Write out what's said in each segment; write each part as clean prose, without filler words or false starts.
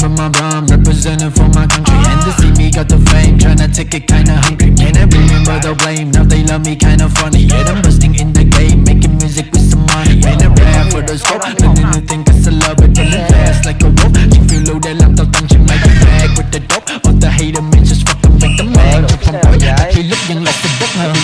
but my rhyme representing for my country. And to see me got the fame, tryna take it kinda hungry. Man, I remember the blame, now they love me kinda funny. Yeah, I'm busting in the game, making music with some money. Man, I rap for the scope, learning new things cause I love it. Running fast like a rope, chỉ feel low để làm tao tăng trên mic bag with the dope. All the hater men just fucking make the man cho phong bối. Khi lúc nhận lại tình bất ngờ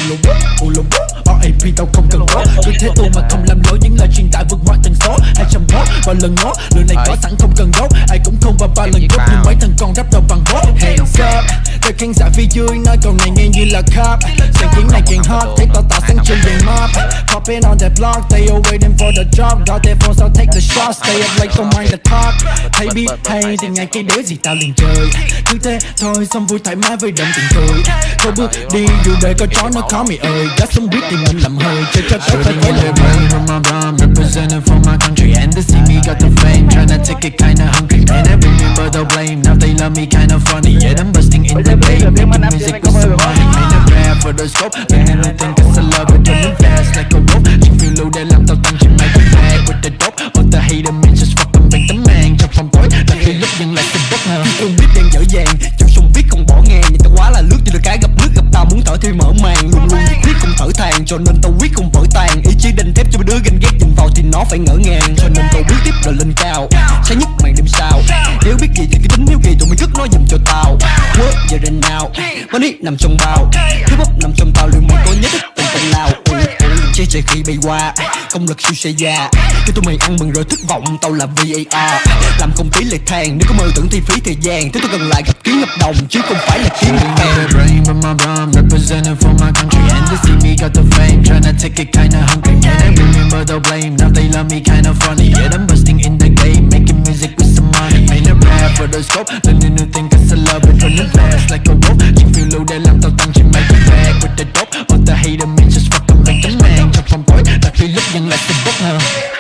RAP tao không cần có, cứ thế tôi mà không làm lỗi những lời truyền tải vượt mọi tần số. 200 và lần ngó, lời này có sẵn không cần giấu. Ai cũng không và ba lần cốt nhưng mấy thằng con rap đâu bằng bố. Hands up, đời khán giả phía dưới nói câu này nghe như là cop. Sáng kiến này càng hot, thấy tao tạo sáng trên đèn map. Popping on that block, they all waiting for the drop. Got their phones, I'll take the shot, stay up late, don't mind the talk. Thấy biết hay thì ngày cái đứa gì tao liền chơi. Cứ thế thôi xong vui thoải mái với đậm tình cười. Thôi bước đi dù đời có chó nó khó mày ơi. Gắt xuống biết thì mình làm hơi chơi cho tốt phải với lời representing for my country. And to see me got the fame, tryna take it kinda hungry. Man, I remember the blame, now they love me kinda funny. Yeah, I'm busting in the game, making music with some money. Man, I rap for the scope, learning new things cause I love it. Running fast like a rope, chỉ feel low để làm tao tăng trên mic bag with the dope. All the hater men just fucking bring tấm mang trong phòng tối. Là khi lúc nhận lại tình bất ngờ. Không biết đang dở dàng, trong sông viết không bỏ ngang. Nhìn tao quá là lướt như là cái gặp nước gặp tao muốn thở thì mở màn. Luôn luôn nhiệt huyết không thở than, cho nên tao quyết không vỡ tan. Ý chí đanh thép cho mấy đứa ganh ghét nhìn vào thì nó phải ngỡ ngàng. Cho nên tao biết tiếp rồi lên cao, sáng nhất màn đêm sau. Nếu biết gì thì cứ tính hiếu kỳ tụi mình cất nói giùm cho tao. What giờ đến nào, money nằm trong bao, hip hop nằm trong tao, liệu mày có nhớ tích tình công lao. Che trời khi bay qua, công lực siêu xe già. Cho tụi mày ăn mừng rồi thất vọng, tao là VAR. Làm không tí lệ than, nếu có mơ tưởng thi phí thời gian. Thứ tao cần lại gặp ký hợp đồng, chứ không phải là ký một fan. Representing for my country. And to see me got the fame, tryna take it kinda hungry. Man, I remember the blame, now they love me kinda funny. Yeah, I'm busting in the game, making music with some money. Man, I rap for the scope, learning new things cause I love it. Running fast like a rope, chỉ feel low để làm tao tăng trên mic bag with the dope. All the hater men just fucking make the man trong phòng tối. Là khi lúc nhận lại tình bất ngờ.